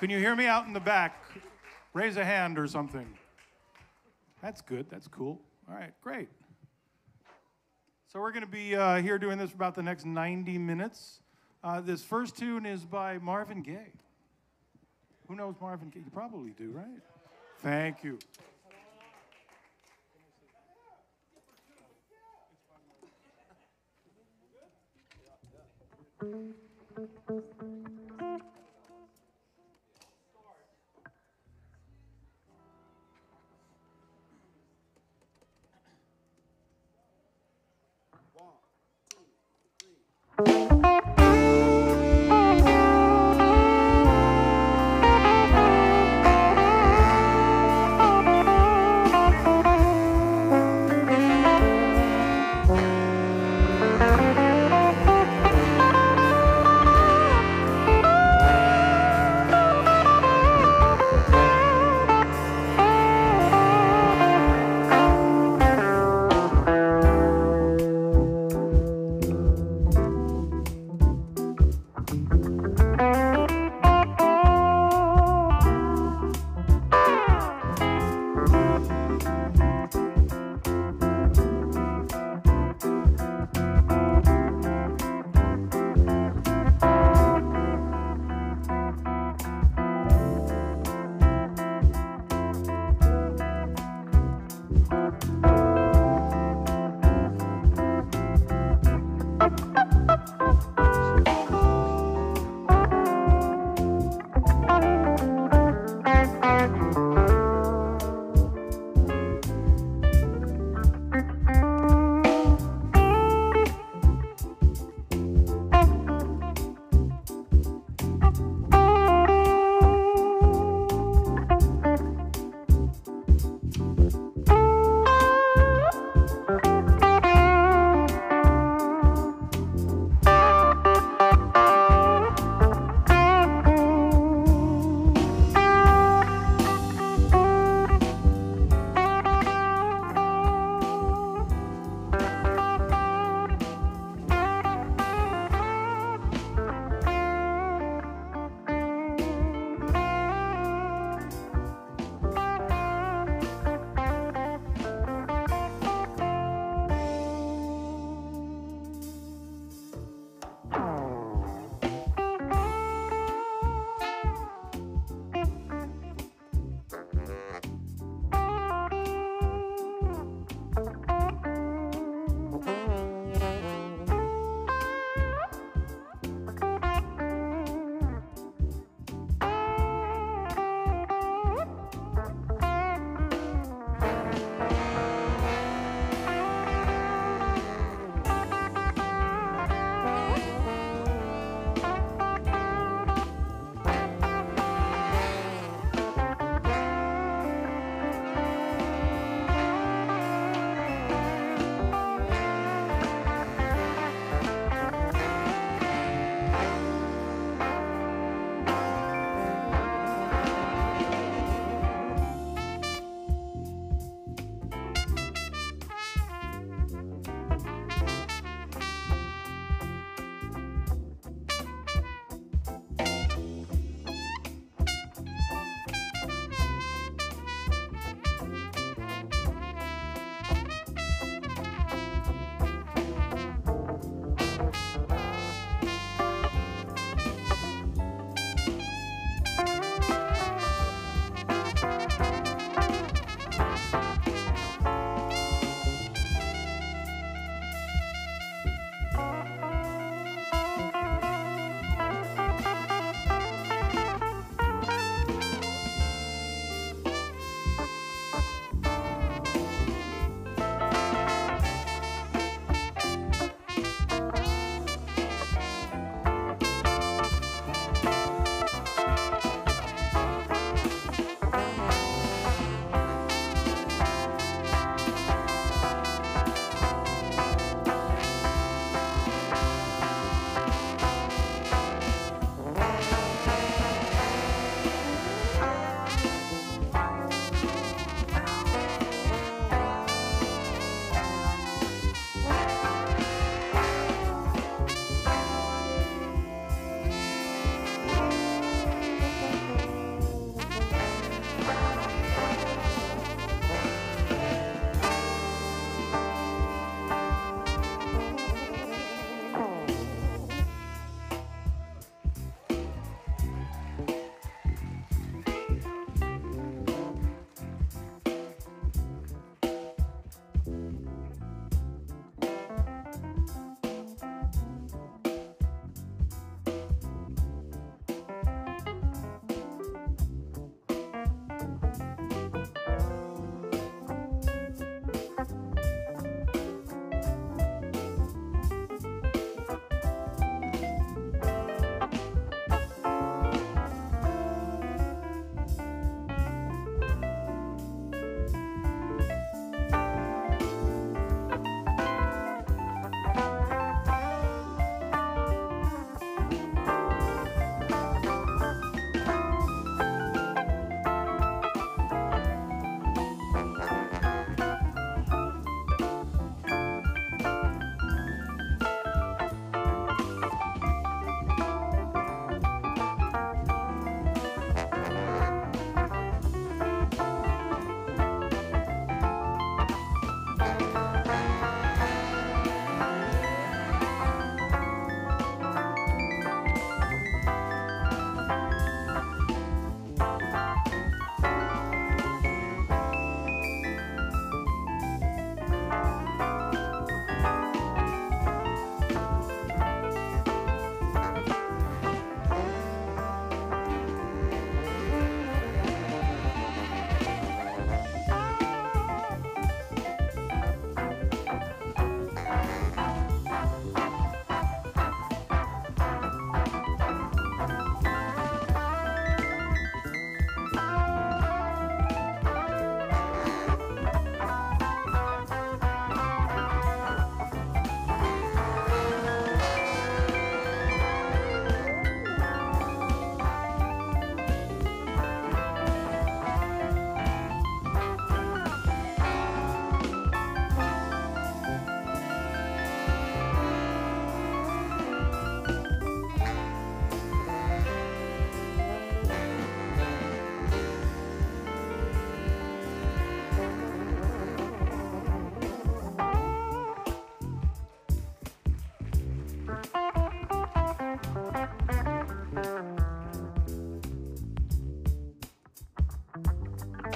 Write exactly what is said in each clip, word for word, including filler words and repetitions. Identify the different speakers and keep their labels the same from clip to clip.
Speaker 1: Can you hear me out in the back? Raise a hand or something. That's good. That's cool. All right, great. So we're going to be uh, here doing this for about the next ninety minutes. Uh, this first tune is by Marvin Gaye. Who knows Marvin Gaye? You probably do, right? Thank you.
Speaker 2: Thank you.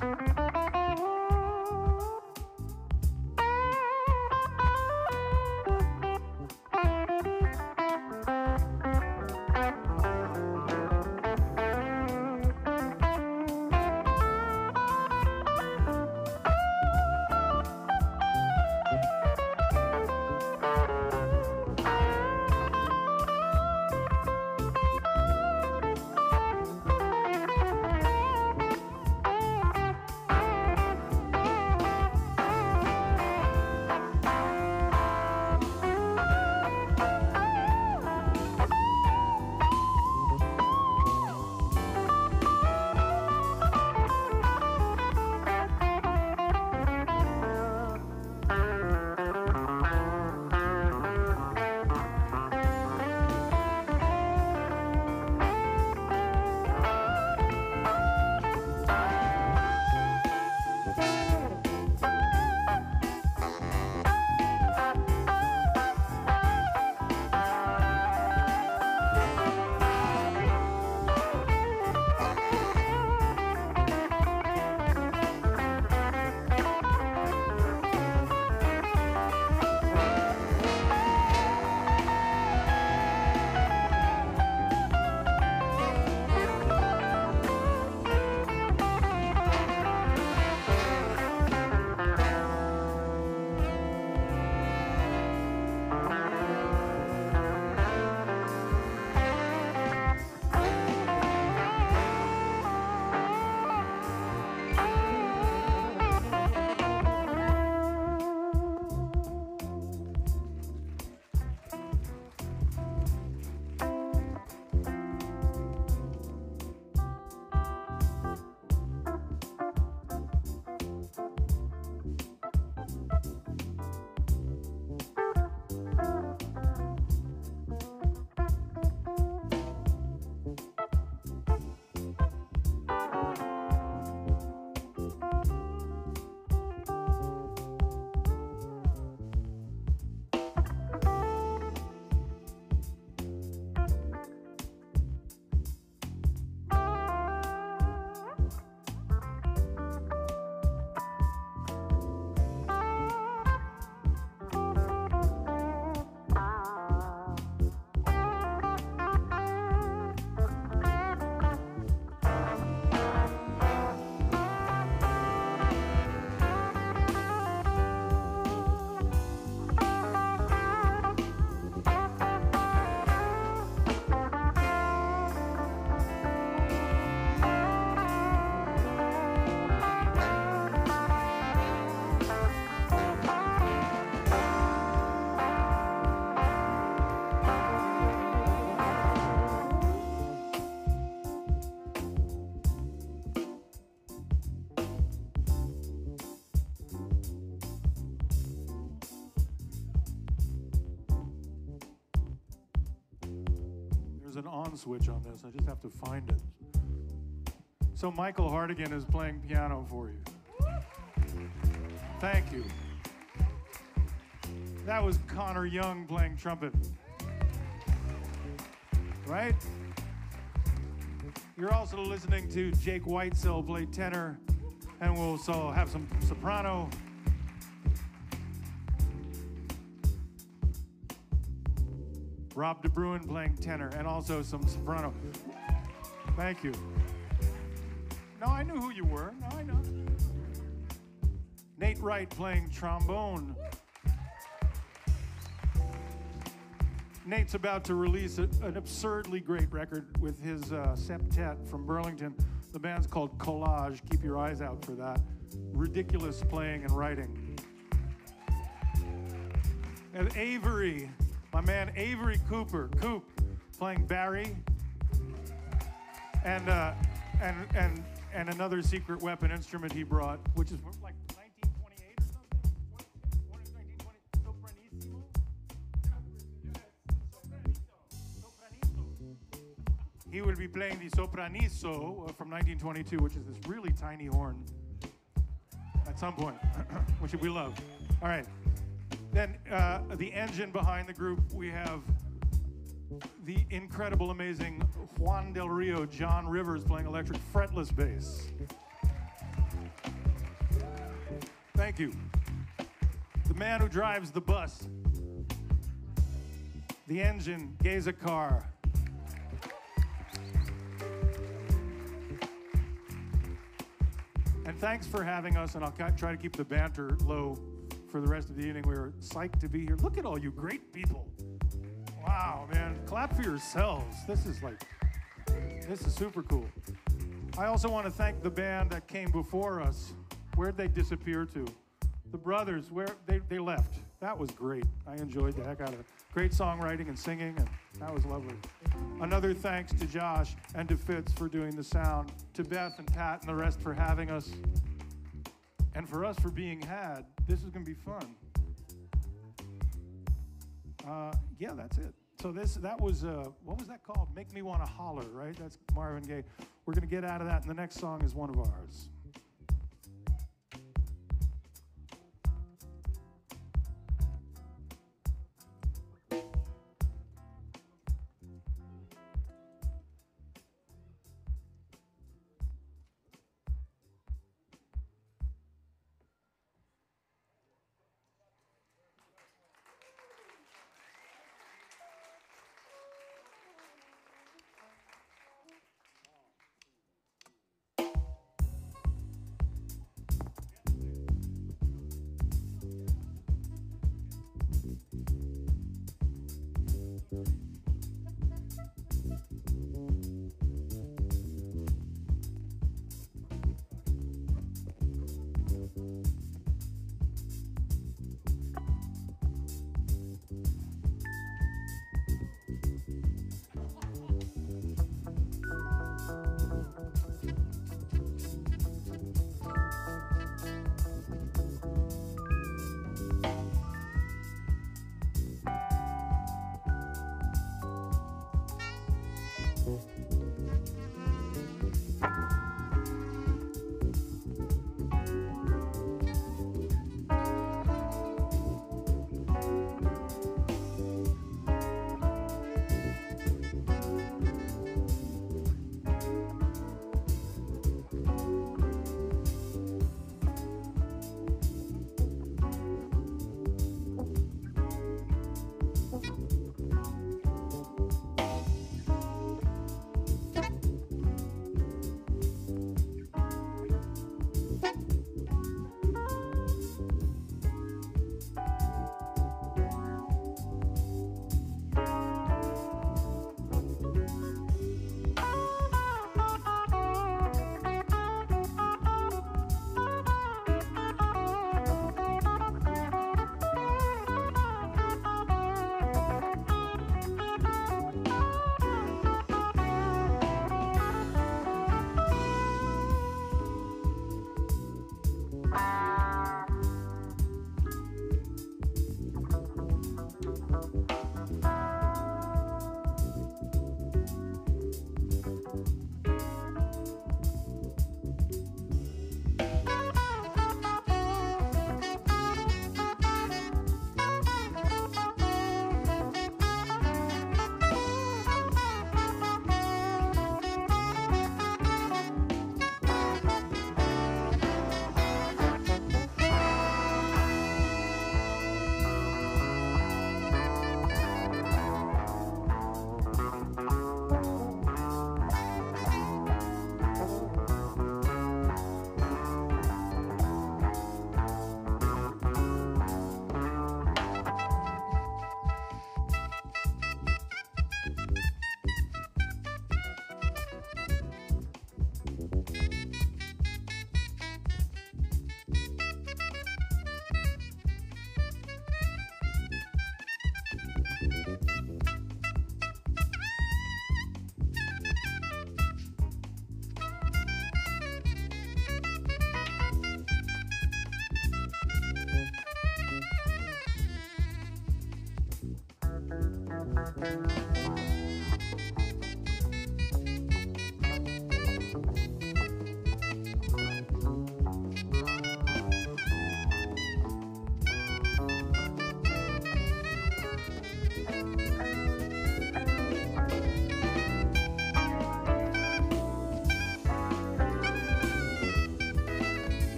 Speaker 1: There's an on switch on this. I just have to find it. So Michael Hartigan is playing piano for you. Thank you. That was Connor Young playing trumpet. Right? You're also listening to Jake Whitesall play tenor, and we'll also have some soprano. Rob Debruyn playing tenor, and also some soprano. Thank you. No, I knew who you were. No, I know. Nate Reit playing trombone. Nate's about to release a, an absurdly great record with his uh, septet from Burlington. The band's called Collage. Keep your eyes out for that. Ridiculous playing and writing. And Avery, my man Avery Cooper, Coop, playing Barry. And uh, and and and another secret weapon instrument he brought, which is like nineteen twenty-eight or something. What, what is nineteen twenty? Sopranissimo. Sopranito. He will be playing the sopraniso uh, from nineteen twenty-two, which is this really tiny horn. At some point, which we love. All right. Then uh, the engine behind the group, we have the incredible, amazing Juan Del Rio, John Rivers playing electric fretless bass. Thank you. The man who drives the bus. The engine, Geza Carr. And thanks for having us, and I'll try to keep the banter low for the rest of the evening. We were psyched to be here. Look at all you great people. Wow, man. Clap for yourselves. This is like, this is super cool. I also want to thank the band that came before us. Where'd they disappear to? The brothers, where they, they left. That was great. I enjoyed the heck out of it. Great songwriting and singing, and that was lovely. Another thanks to Josh and to Fitz for doing the sound, to Beth and Pat and the rest for having us, and for us for being had. This is going to be fun. Uh, yeah, that's it. So this, that was, uh, what was that called? Make Me Wanna Holler, right? That's Marvin Gaye. We're going to get out of that, and the next song is one of ours.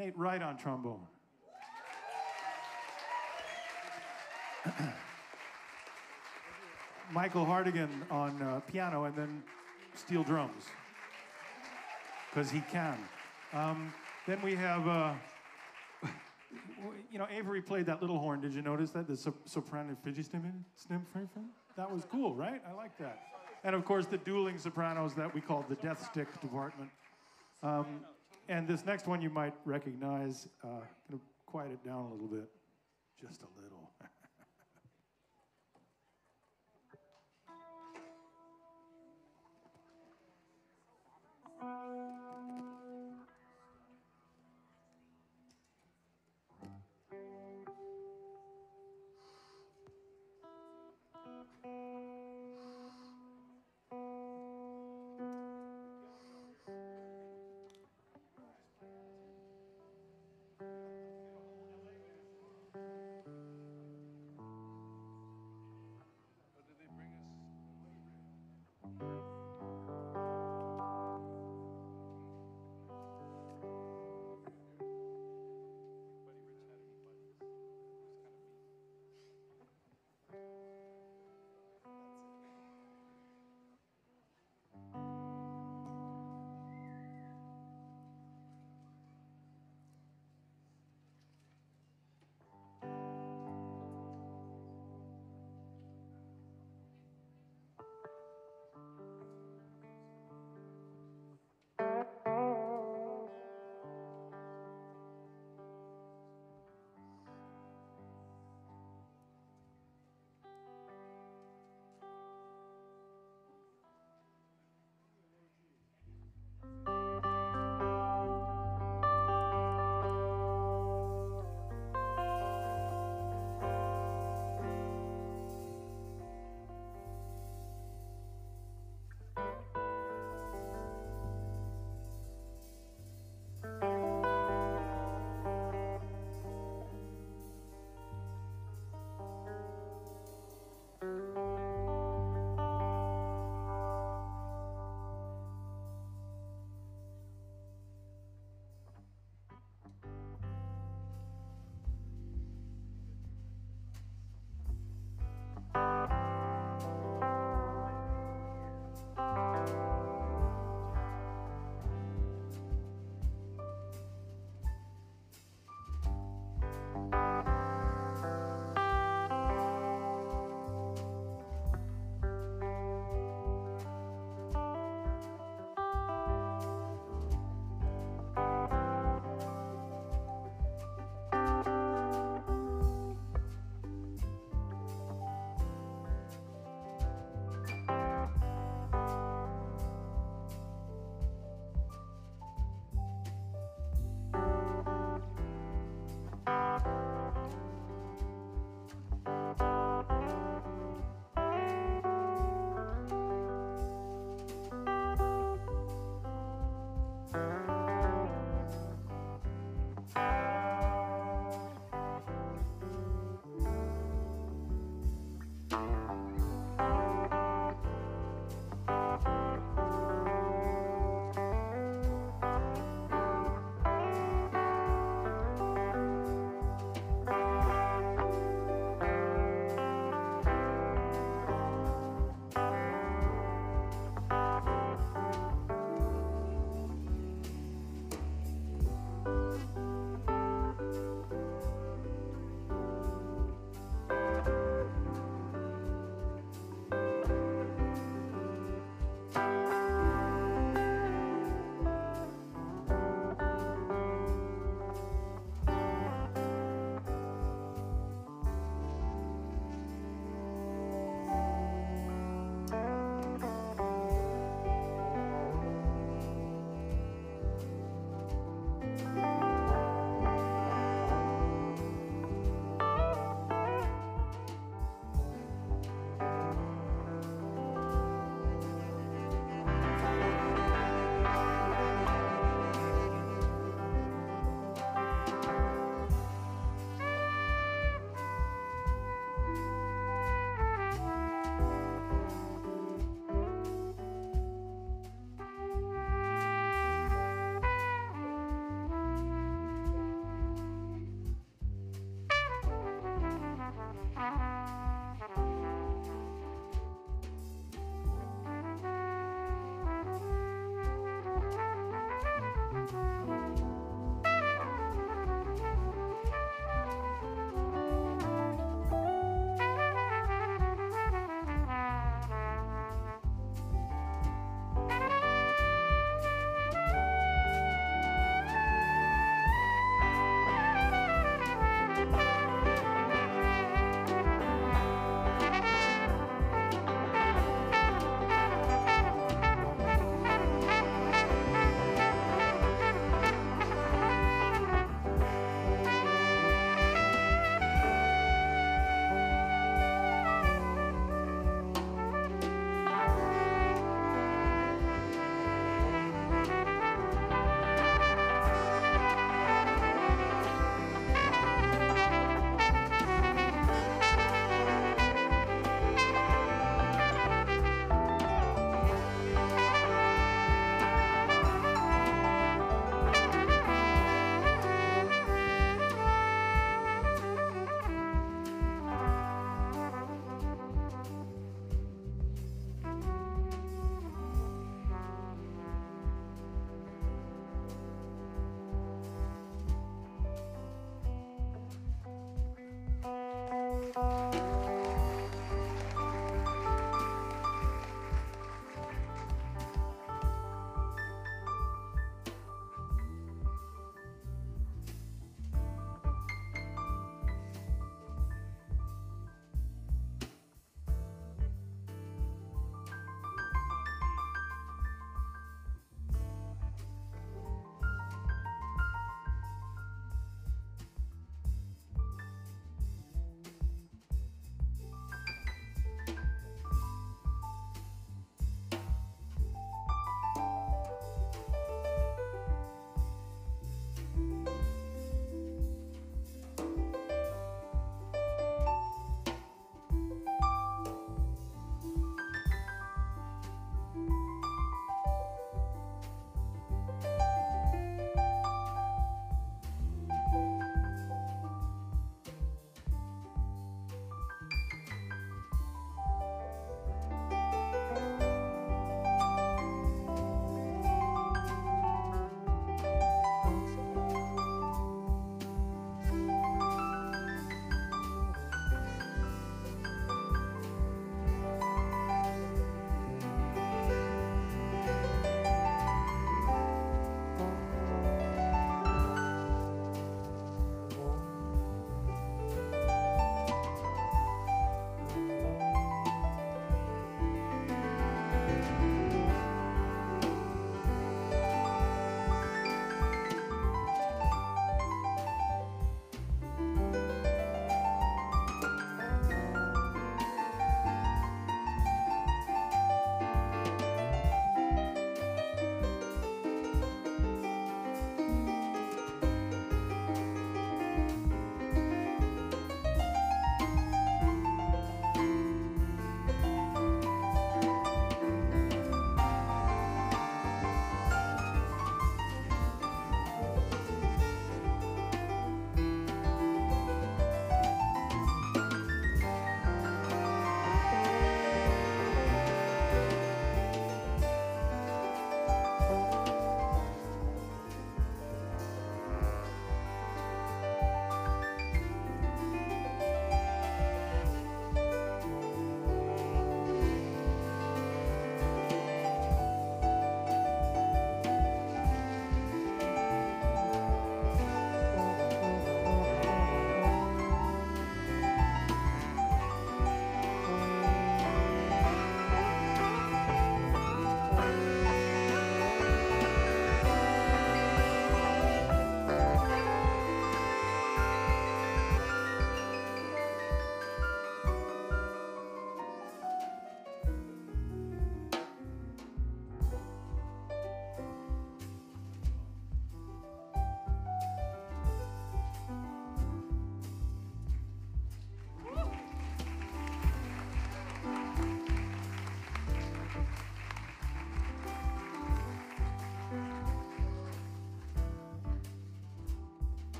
Speaker 1: Nate Reit on trombone. Michael Hartigan on uh, piano and then steel drums, because he can. Um, then we have, uh, you know, Avery played that little horn. Did you notice that? The so soprano fidget stim, stim, that was cool, right? I like that. And of course, the dueling sopranos that we call the Death Stick department. Um, and this next one you might recognize. Uh, gonna quiet it down a little bit, just a little.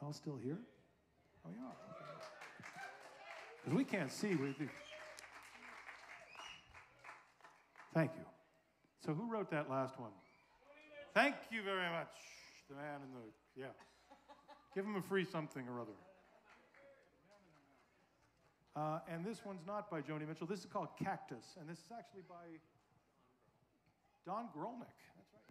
Speaker 1: Y'all still here? Oh, yeah. Because we can't see. We, we... Thank you. So who wrote that last one? Thank you very much. The man in the, yeah. Give him a free something or other. Uh, and this one's not by Joni Mitchell. This is called Cactus, and this is actually by Don Grolnick. That's right.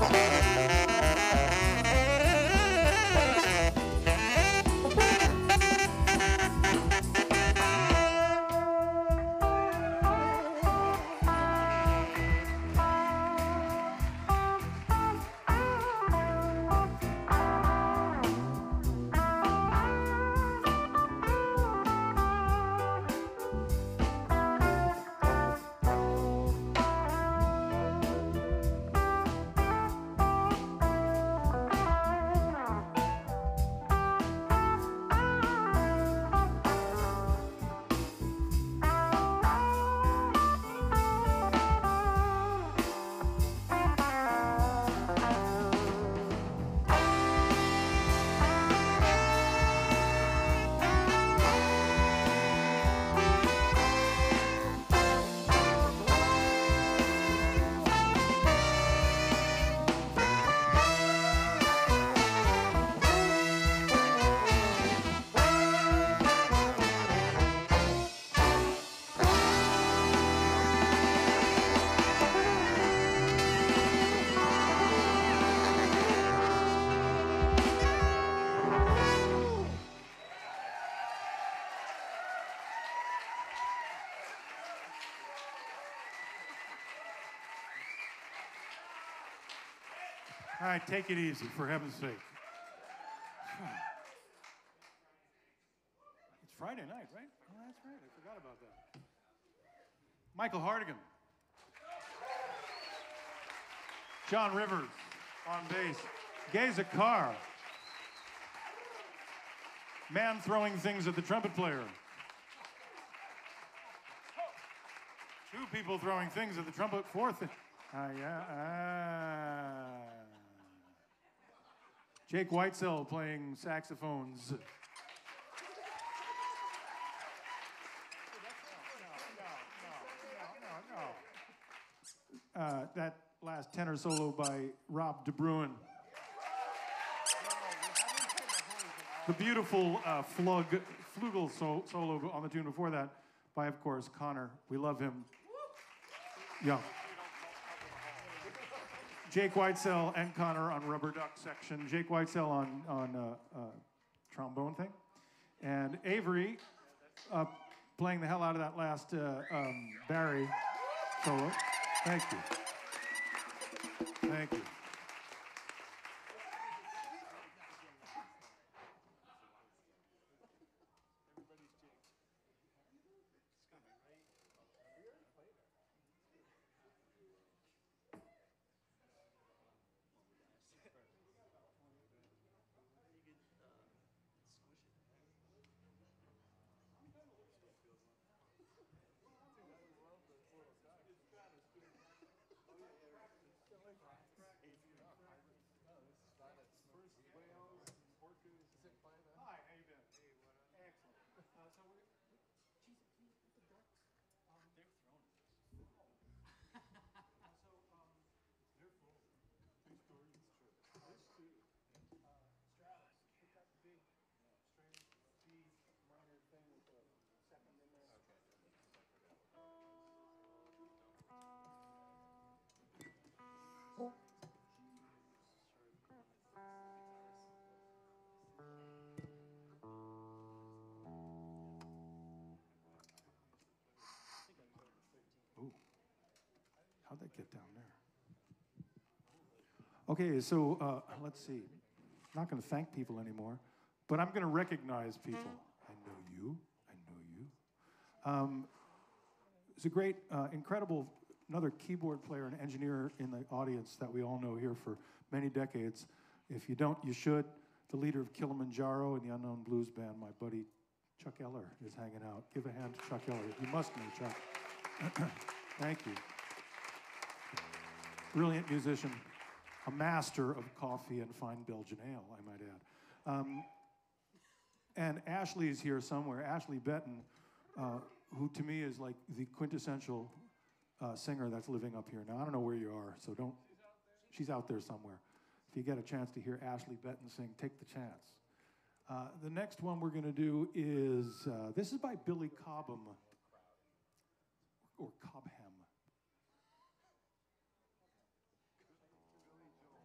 Speaker 1: All right, take it easy, for heaven's sake. It's Friday night, right? Oh, that's right. I forgot about that. Michael Hartigan. John Rivers on bass. Geza Carr. Man throwing things at the trumpet player. Two people throwing things at the trumpet. Fourth. Uh, yeah. Uh, Jake Whitesall playing saxophones. Uh, that last tenor solo by Rob Debruyn. The beautiful uh, flug, flugel so, solo on the tune before that by, of course, Connor. We love him. Yeah. Jake Whitesall and Connor on rubber duck section. Jake Whitesall on, on uh, uh, trombone thing. And Avery uh, playing the hell out of that last uh, um, Barry solo. Thank you. Thank you. How'd that get down there? Okay, so uh, let's see. I'm not going to thank people anymore, but I'm going to recognize people. I know you. I know you. Um, it's a great, uh, incredible, another keyboard player and engineer in the audience that we all know here for many decades. If you don't, you should. The leader of Kilimanjaro and the Unknown Blues Band, my buddy Chuck Eller, is hanging out. Give a hand to Chuck Eller. You must know Chuck. Thank you. Brilliant musician, a master of coffee and fine Belgian ale, I might add. Um, and Ashley's here somewhere, Ashley Benton, uh, who to me is like the quintessential uh, singer that's living up here. Now, I don't know where you are, so don't, she's out there somewhere. If you get a chance to hear Ashley Benton sing, take the chance. Uh, the next one we're going to do is, uh, this is by Billy Cobham, or Cobham.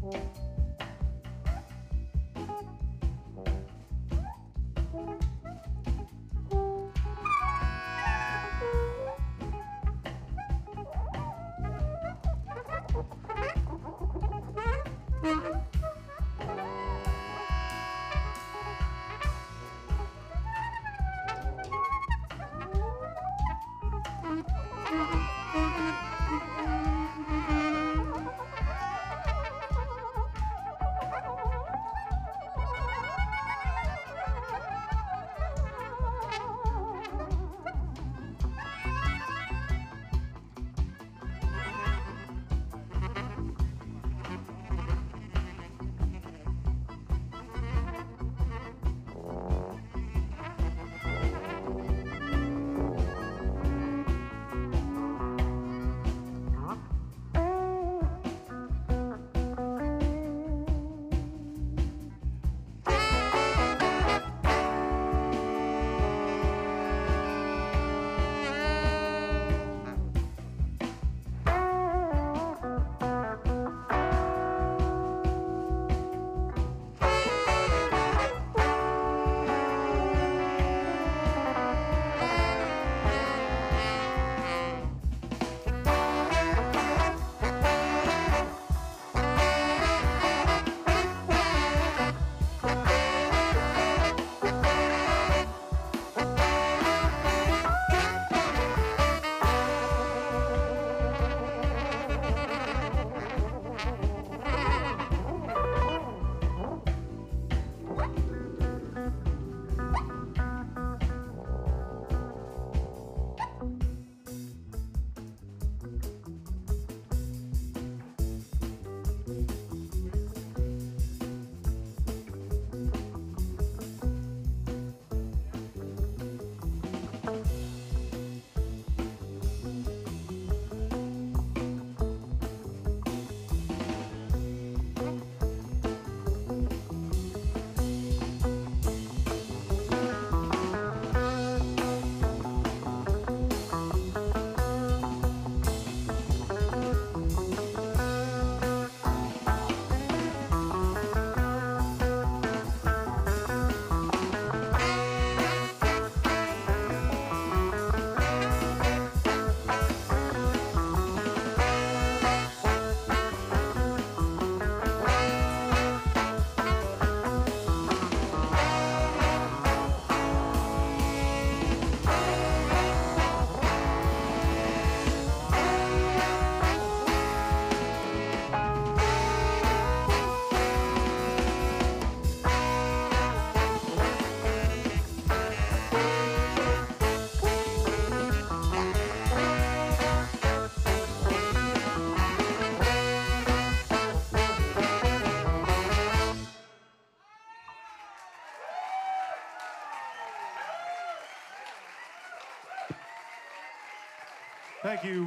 Speaker 1: Thank you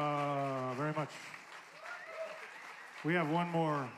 Speaker 1: uh, very much. We have one more.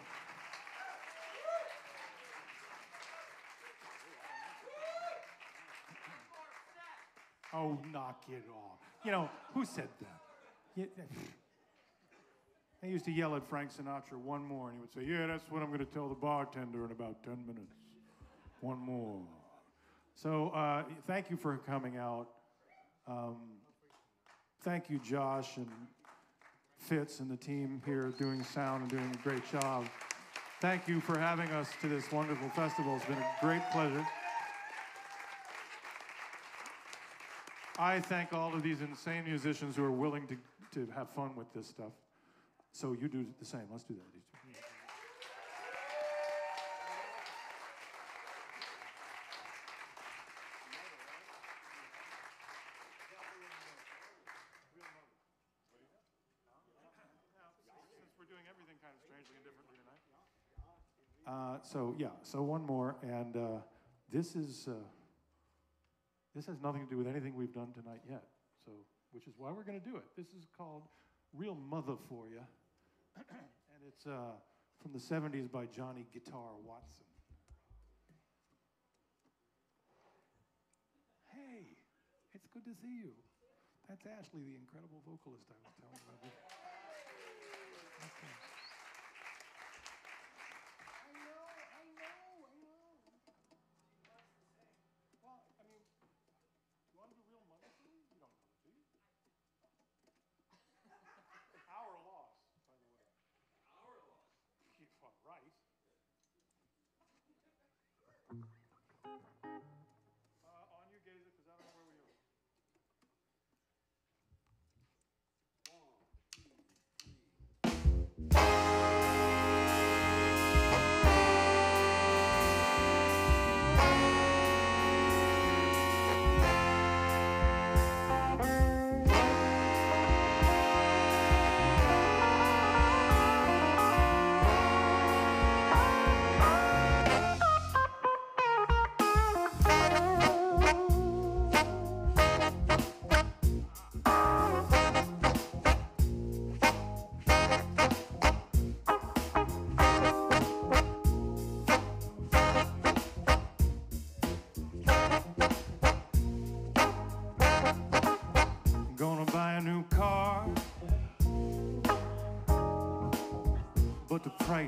Speaker 1: Oh, knock it off. You know, who said that? Yeah, they used to yell at Frank Sinatra, one more, and he would say, yeah, that's what I'm going to tell the bartender in about ten minutes. One more. So uh, thank you for coming out. Um, thank you, Josh and Fitz and the team here doing sound and doing a great job. Thank you for having us to this wonderful festival. It's been a great pleasure. I thank all of these insane musicians who are willing to, to have fun with this stuff. So you do the same. Let's do that. Since we're doing everything kind of strangely and differently tonight. Uh, so yeah, so one more, and uh, this is uh, this has nothing to do with anything we've done tonight yet. So, which is why we're going to do it. This is called "Real Mother for Ya," and it's uh, from the seventies by Johnny Guitar Watson. Hey, it's good to see you. That's Ashley, the incredible vocalist I was telling you about. Okay.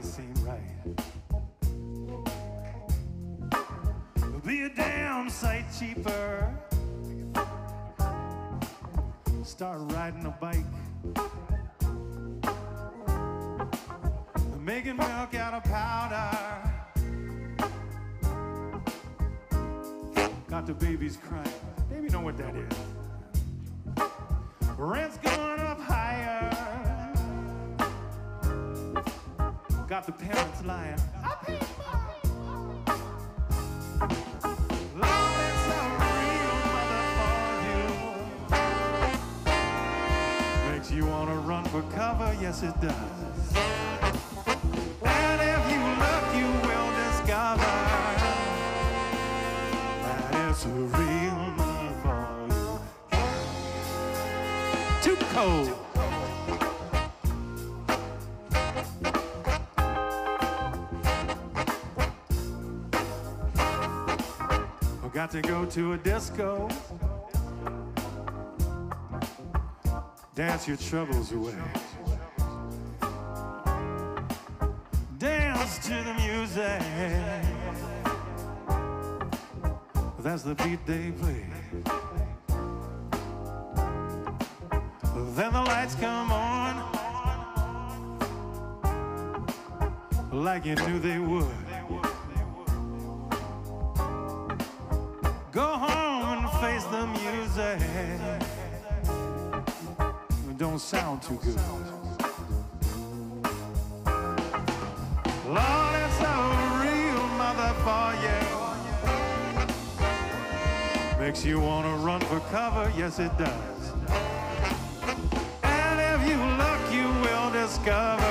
Speaker 1: place ain't right. Be a damn sight cheaper. Start riding a bike. Making milk out of powder. Got the babies crying. Baby know what that is. Rent's going up higher. Got the parents lying. I pay more. Lord, it's a real mother for you. Makes you wanna run for cover, yes it does. And if you look, you will discover that it's a real mother for you. Too cold. Got to go to a disco, dance your troubles away, dance to the music, that's the beat they play. Then the lights come on, like you knew they would. Go home and face the music. It don't sound too good. Lord, it's a real mother for you. Makes you want to run for cover, yes it does. And if you look, you will discover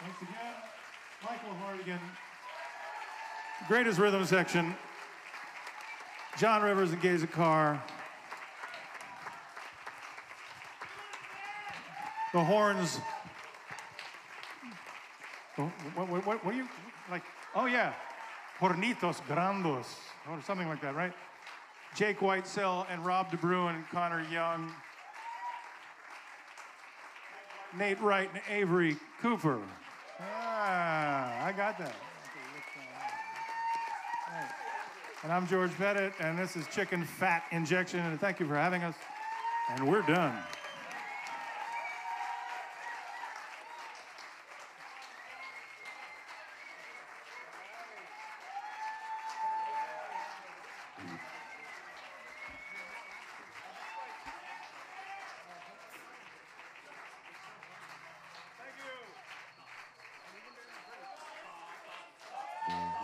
Speaker 1: Thanks again, Michael Hartigan. Greatest rhythm section, John Rivers and Geza Carr. The horns. What, what, what, what are you, like, oh yeah, Hornitos Grandos, or something like that, right? Jake Whitesall and Rob Debruyn and Connor Young. Nate Reit and Avery Cooper. Ah, I got that. Right. And I'm George Pettit, and this is Chicken Fat Injection, and thank you for having us. And we're done. Thank you.